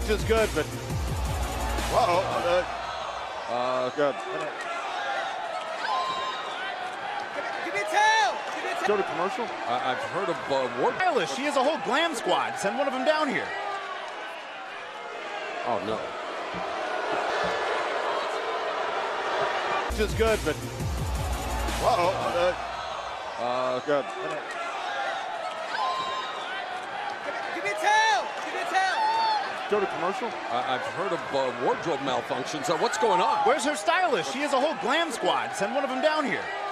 Is good, but good. Give me a tail! Give me a tail! Go to commercial. I've heard of Ward. Stylish. She has a whole glam squad. Send one of them down here. Oh no. Is good, but good. Give me a tail! Give me a tail! Go to commercial. I've heard of wardrobe malfunctions. What's going on? Where's her stylist? She has a whole glam squad. Send one of them down here.